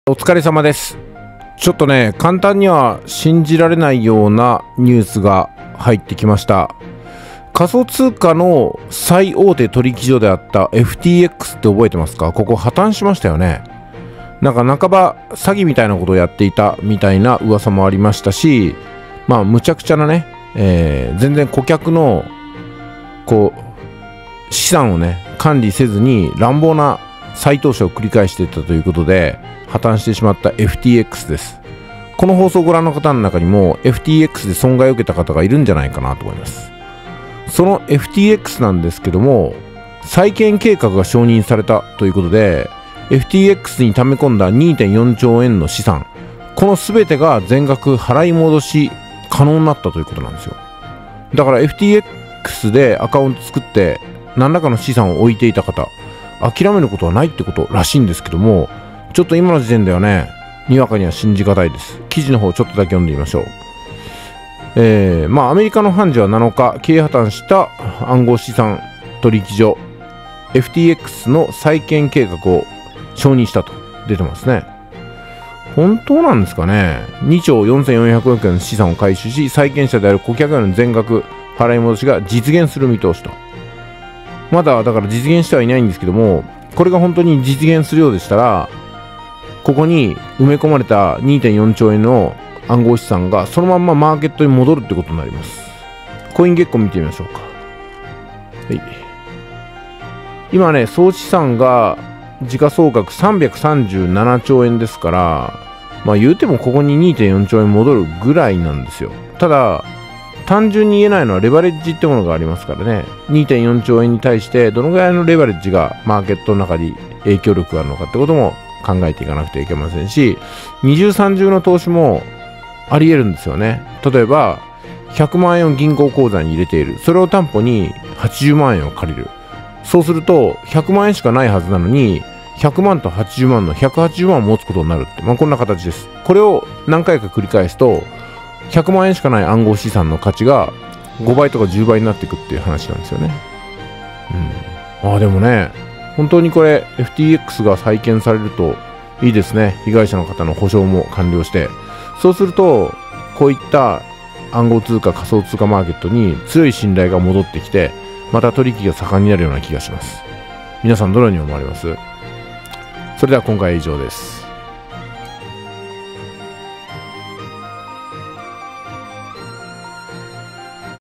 お疲れ様です。ちょっとね、簡単には信じられないようなニュースが入ってきました。仮想通貨の最大手取引所であった FTX って覚えてますか？ここ破綻しましたよね。なんか半ば詐欺みたいなことをやっていたみたいな噂もありましたし、むちゃくちゃなね、全然顧客の資産をね管理せずに乱暴な再投資を繰り返していったということで破綻してしまった FTX です。この放送をご覧の方の中にも FTX で損害を受けた方がいるんじゃないかなと思います。その FTX なんですけども、再建計画が承認されたということで FTX に溜め込んだ 2.4 兆円の資産、この全てが全額払い戻し可能になったということなんですよ。だから FTX でアカウント作って何らかの資産を置いていた方、諦めることはないってことらしいんですけども、ちょっと今の時点ではね、にわかには信じがたいです。記事の方ちょっとだけ読んでみましょう。アメリカの判事は7日、経営破綻した暗号資産取引所 FTX の再建計画を承認したと出てますね。本当なんですかね。2兆4400億円の資産を回収し、債権者である顧客への全額払い戻しが実現する見通しと。まだだから実現してはいないんですけども、これが本当に実現するようでしたら、ここに埋め込まれた 2.4 兆円の暗号資産がそのまんまマーケットに戻るってことになります。コイン月間見てみましょうか。はい、今ね、総資産が時価総額337兆円ですから、言うてもここに 2.4 兆円戻るぐらいなんですよ。ただ単純に言えないのはレバレッジってものがありますからね。 2.4 兆円に対してどのぐらいのレバレッジがマーケットの中に影響力があるのかってことも考えていかなくてはいけませんし、二重三重の投資もあり得るんですよね。例えば100万円を銀行口座に入れている、それを担保に80万円を借りる。そうすると100万円しかないはずなのに100万と80万の180万を持つことになるって、こんな形です。これを何回か繰り返すと100万円しかない暗号資産の価値が5倍とか10倍になっていくっていう話なんですよね。でもね、本当にこれ FTX が再建されるといいですね。被害者の方の補償も完了して、そうするとこういった暗号通貨仮想通貨マーケットに強い信頼が戻ってきて、また取引が盛んになるような気がします。皆さんどのように思われます？それでは今回は以上です。